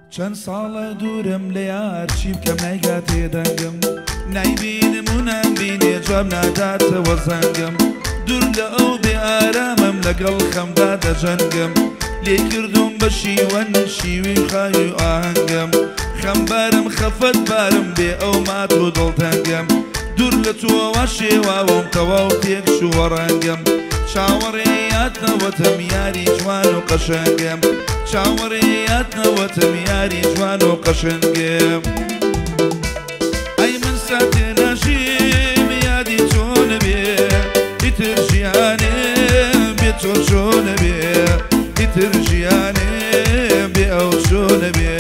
چەند ساڵە دوورم لە یار چی بکەم نایگا تێدەنگم نایبینم و نامبینێ جواب ناداتەوە زەنگم دوور لە ئەو بێ ئارامم لەگەڵ خەمدا دەجەنگم لێ کردوم بە شیوەن شیوی خاوی و ئاهەنگم خەمبارم خەفەت بارم بێ ئەو مات و دڵتەنگم دوور لە تۆوە شێواوم تەواو تێک شووە ڕەنگم چاوەڕێیاتنەوەتم یاری جوان و قەشەنگم چاوەڕێیاتنەوەتم یاری جوان و قەشەنگم ئەی من ساتێ نەژیم یادی تۆ نەبێ ئیتر ژیانێم بێ تۆ چۆ نەبێ ئیتر ژیانێم بێ ئەو چۆ نەبێ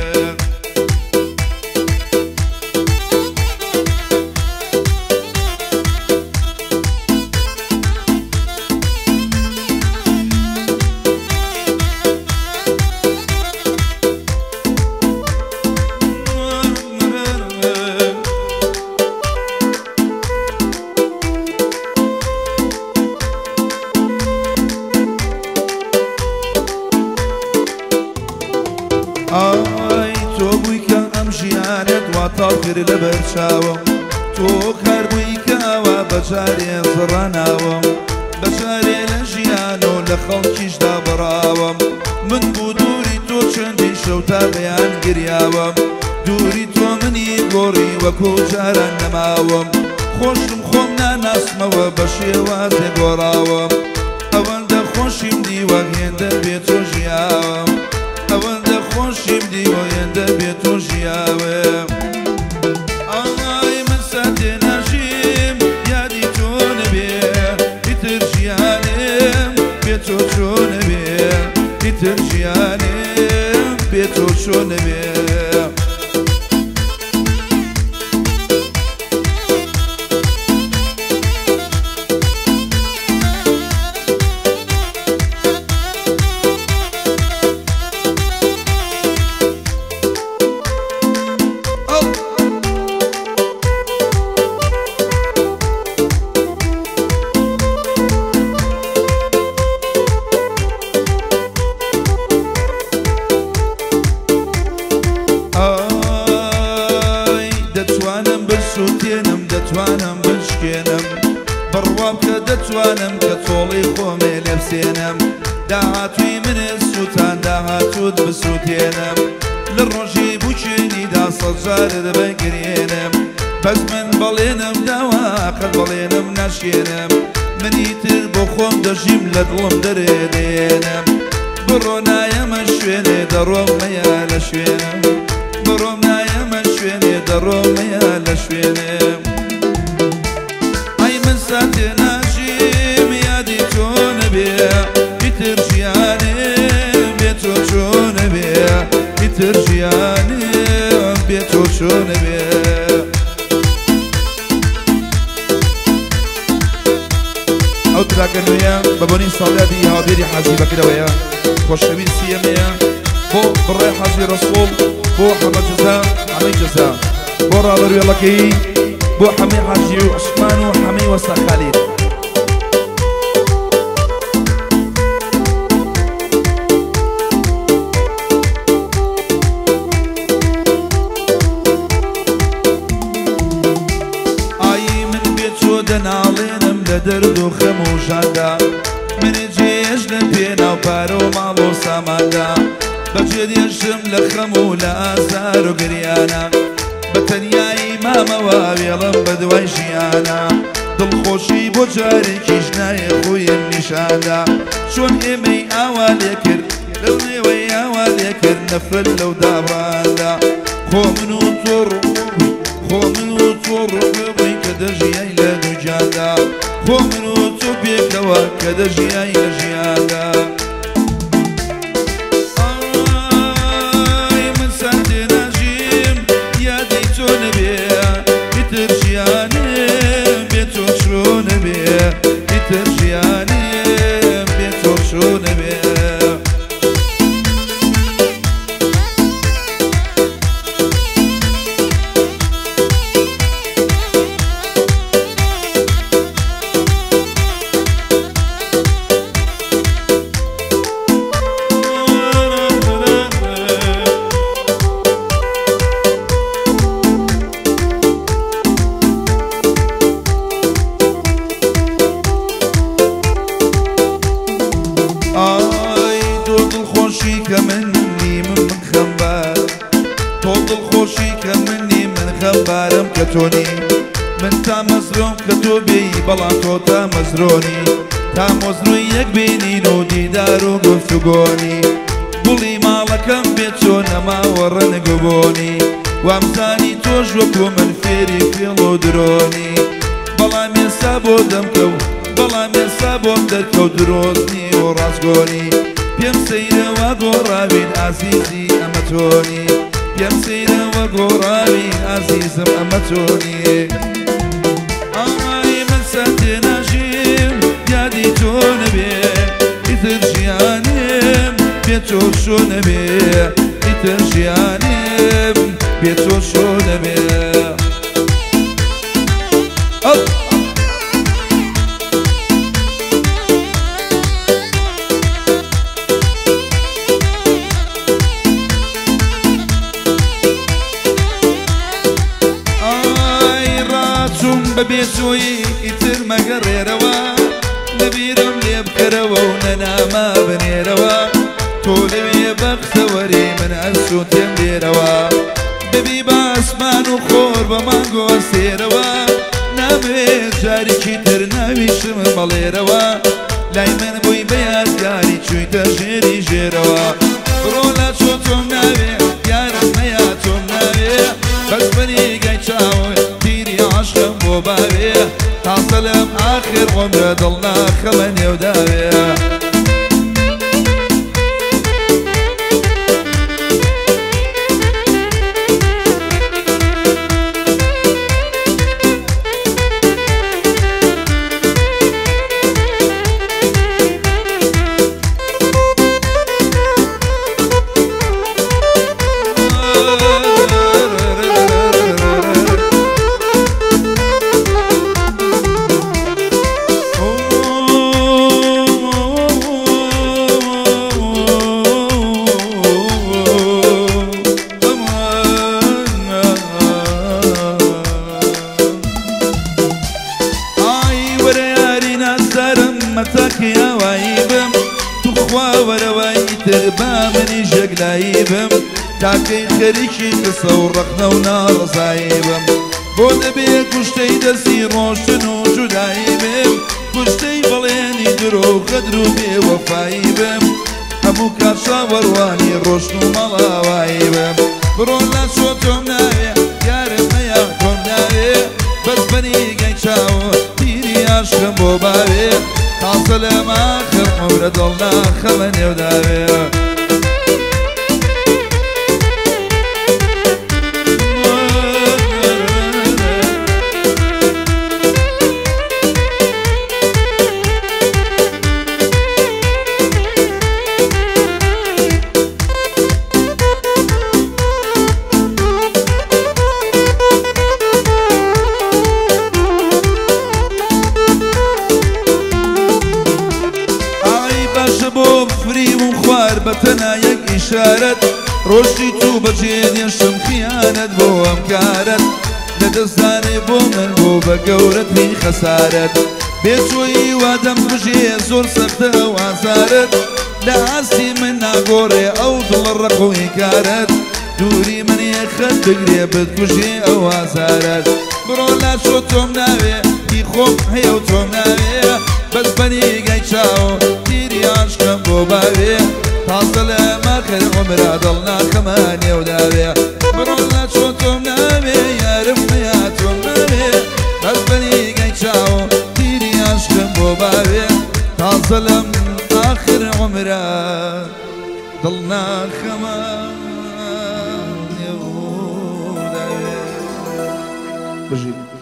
ئای تۆ بووی کە ئەم ژیانت وا تاڵگر لە بەرچاوم تۆ کار بووی کە ئەوە بەجارێ زڕاناوم بەجارێ لە ژیان و لە خەڵکیشدا بڕاوم من بوو دووری تۆ چەندی شەو تا بەیان گریاوم دووری تۆ منی گۆڕی وەکو جاران نەماوم خۆشم خۆم ناناسمەوە بە شێوازێ گۆڕاوم ئەوەندە خۆشیم دیوە هێندە بێت تۆ ژیاوم ئەوەندە خۆشیم دیوە هێندە بێت تۆ ژیاوم ئای من ساتێ ناژیم یادی تۆ نەبێ ئیتر ژیانێم بێ تۆ چۆ نەبێ ئیتر ژیانێم بێ تۆ چۆ نەبێ دەتوانم بشکێنم بڕوام کە دەتوانم کە تۆڵی خۆمێ لێ بسێنم داهاتووی منێ سووتان داهاتووت بسووتێنم لە ڕۆژی بوچێنیدا سەد جارت بەگرێنم بەس من بەڵێنم داوا قەت بەڵێنم ناشێنم منی تر بۆ خۆم دەژیم لە دڵم دەرێنێنم بڕۆ نایەمە شوێنێ دەڕۆم مەیە لە شوێنم بڕۆم نایەمە شوێنێ دەڕۆم مەیە لە شوێنم ساتێ ناژیم یادی تۆ نەبێ ئیتر ژیانێم بێ تۆ چۆ نەبێ ئیتر ژیانێم بێ تۆ چۆ نەبێ ئەو تراکە نوێیە بە بۆنی ساڵیادی هاوبێری حەزی بەکرەوەیە خۆشەویستی ئەمەیە بۆ بڕێ حەزی ڕەسوڵ بۆ حەمە جەزا ئەمەی جەزا بۆ ڕابەروێڵەکەی بۆ حەمەی حاجی و عوسمان و حەمەی وەستا خالید ئایی من بێ تۆ دەناڵێنم لە دەرد و خەم و ژاندا منێ جێژ لە پێ ناو پارە و ماڵ و ساماندا بەجێ دێژم لە خەم و لە ئازار و گریانە بەتەنیایی مامەوە وێڵم بە دوای ژیانە دڵخۆشی بۆ جارێکیش نایە خۆیم نیشاندا چۆن ئێمەی ئاوا لێ کرد لەو نێوەی ئاوا لێ کرد نەفرەت لەو داڕاندا خۆ من و تۆ ڕووبووین کە دەژیای لە دووجاندا خۆ من و تۆ پێکەوە کە دەژیای لە ژیاندا ئیتر ژیانێم بێ تۆ چۆ نەبێ ئیتر ژیانێم بێ تۆ چۆ نەبێ خوشی که منی من خمبار تو دل خوشی که منی من خمبارم که تونی من تا مزروم که تو بی بلا تو تا مزرونی تا مزروی یک بینین و دیدار و گفتگونی بولی مالکم بێت چۆ نەماوەڕە نەگوبۆنی وامزانی تۆش وەکو من فێری فێڵ و درۆنی بەڵام ئێستا بۆ دەمکەوت بەڵام ئێستا بۆم دەرکەوت درۆزنی و ڕاستگۆنی پێم سەیرەوە گۆڕاوین ئازیزی ئەمە تۆنی پێم سەیرەوە گۆڕاوین ئازیزم ئەمە تۆنی ئای من سەرتێ ناژیم یادی تۆ نەبێ ئیتر ژیانم بێت تۆ شۆ نەبێ ئیتر ژیانم بێت تۆ شۆ نەبێ بەبێ تۆی ئیتر مەگەڕێرەوە لەبیرم لێ بکەرەوە و نەناما بنێرەوە تۆ لەوێ بەختەوەری من ئەسو تێم لێرەوە ببی بە ئەسمان و خۆر بە مانگۆ سێرەوە نامەوێت جارێکی تر ناویشم بەڵێرەوە لای من بووی بە یادگاری چوویتە ژێری ژێرەوە بڕۆ لە چۆ تۆم ناوێ یارم مەیە تۆم ناوێ بەس بەنیگای چاوە عشقم بۆ باوێ تاسەلم ئاخر عمرە دڵ ناخەمە نێوداوێ تاکەی خەریکی قسە و ڕەخنە و ناڕزایی بم بۆ دەبێ کوشتەی دەستی ڕۆشن و جودایی بم کوشتەی بەڵێنی درۆ خەدر و بێوەفایی بم هەموو کات شاوەڕوانی ڕۆشن و مەڵاوایی بم بڕۆ لە چۆ تۆم ناوێ یارم هەیە تۆم ناوێ بەس بەنیگەی چاوە تیری عاشقم بۆ باوێ تاسە لەم ئاخر عمرە دڵ ناخەمە نێوداوێ بەتەنها یەک ئیشارەت ڕۆژی تو بەجێنێشم خیانەت بۆ ئەم کارەت لەدەستدانێ بۆ من بۆ بە گەورەترین خەسارەت بێچۆیی وا دەمکوژێ زۆر سەختە ئەو ئازارەت لە ئاستی من ناگۆڕێ ئەو دڵە ڕەقۆی کارەت دووری منێ خەت بگرێ بتکوژێ ئەو ئازارەت بڕۆ لا چۆ تۆم ناوێ هی خۆم هەیە و تۆم ناوێ بەس بەنیگای چاوە تیری عاشقم بۆ باوێ تاسە لەم ئاخر عمرە دڵ ناخەمە نێوداوێ بڕۆ لە چۆ تۆم ناوێ یارم هەیە تۆم ناوێ بەس بەنیگای چاوە تیری عاشقم بۆ باوێ تاسە لەم ئاخر عمرە دڵ ناخەمە نێوداوێ بژین